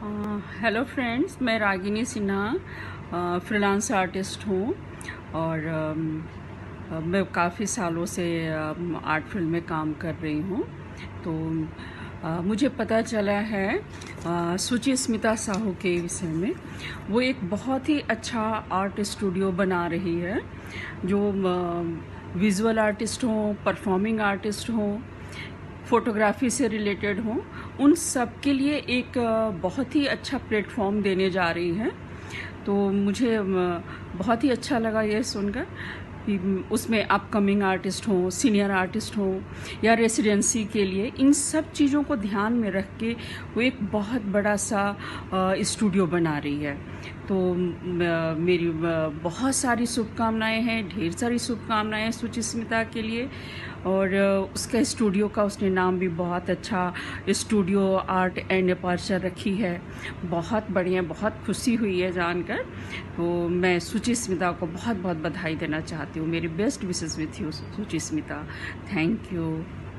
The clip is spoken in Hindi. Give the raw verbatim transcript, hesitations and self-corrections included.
हेलो फ्रेंड्स, मैं रागिनी सिन्हा फ्रीलांस आर्टिस्ट हूँ और अम, अ, मैं काफ़ी सालों से अम, आर्ट फील्ड में काम कर रही हूँ। तो अ, मुझे पता चला है अ, सुचि स्मिता साहू के विषय में। वो एक बहुत ही अच्छा आर्ट स्टूडियो बना रही है, जो विजुअल आर्टिस्ट हों, परफॉर्मिंग आर्टिस्ट हों, फ़ोटोग्राफ़ी से रिलेटेड हों, उन सब के लिए एक अ, बहुत ही अच्छा प्लेटफॉर्म देने जा रही है। तो मुझे अ, बहुत ही अच्छा लगा ये सुनकर कि म, उसमें अपकमिंग आर्टिस्ट हों, सीनियर आर्टिस्ट हों या रेसिडेंसी के लिए, इन सब चीज़ों को ध्यान में रख के वो एक बहुत बड़ा सा अ, स्टूडियो बना रही है। तो म, मेरी अ, बहुत सारी शुभकामनाएं हैं, ढेर सारी शुभकामनाएं हैं सुचिस्मिता के लिए। और अ, उसका स्टूडियो का उसने नाम भी बहुत अच्छा, स्टूडियो आर्ट एंड अपर्चर रखी है। बहुत बढ़िया, बहुत खुशी हुई है जानकर। तो मैं सुचिस्मिता को बहुत बहुत बधाई देना चाहती हूँ। मेरी best wishes with you Suchismita. Thank you.